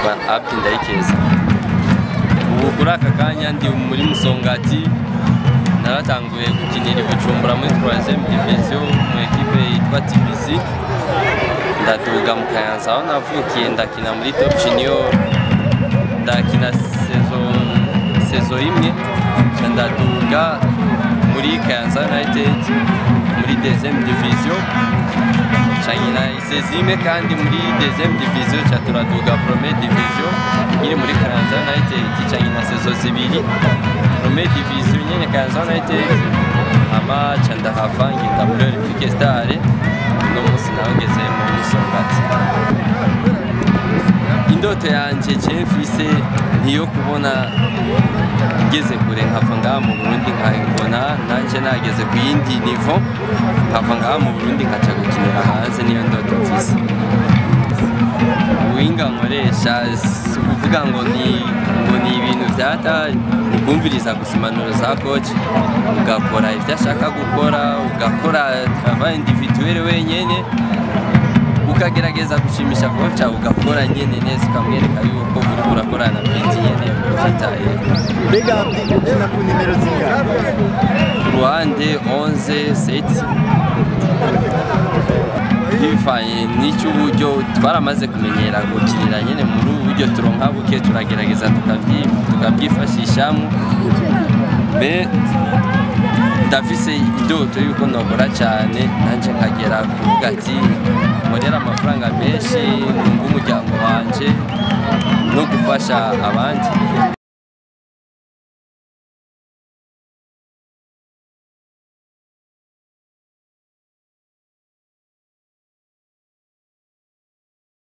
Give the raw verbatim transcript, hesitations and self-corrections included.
nitwa Abdi Ndayikeza. Ubu kuri aka kanya ndi muri Musongati, naratanguye gukinira Bujumbura muri troisième division mu equipe yitwa T B C. Ndaduga mu Kayanza aho navukiye ndakina muri Top Junior, ndakina saison saison imwe, ndaduga muri Kayanza United muri deuxième division, changina isezime kandi muri deuxième division cyaturaduga première division iri muri Kayanza United, changina saison zibiri première division nyene Kayanza United, ama chanda hava ngenda muri Olympique Star no musi nawugeze muri Musongati. Indoto yanje je mfise niyo kubona ngeze kure nkava ngaha mu Burundi nkabona nanje nageze ku yindi niveau, nkava ngaha mu Burundi nkaca gukinira hanze, niyo ndoto mfise. Ubuhinga nkoresha kuvuga ngo ni ngo ni ibintu vyata ni kumviriza gusa impanuro za coach, ugakora ivyo ashaka gukora, ugakora travail individuel wenyene, ukagerageza gushimisha coach, ugakora nyene neza, ukamwereka yuko uri kurakora na peti nyene ufitaye. Mbega ukina ku nimero zingahe? Ruande onze sept. Bivanye n'icyo uburyo twaramaze kumenyera gukinira nyene muri ubu buryo turonka buke, turagerageza tukabyifashishamo. Me ndafise indoto yuko nokora cyane nanje nkagera kuvuga ati nkorera amafaranga menshi nunga umuryango wanje no gufasha abandi.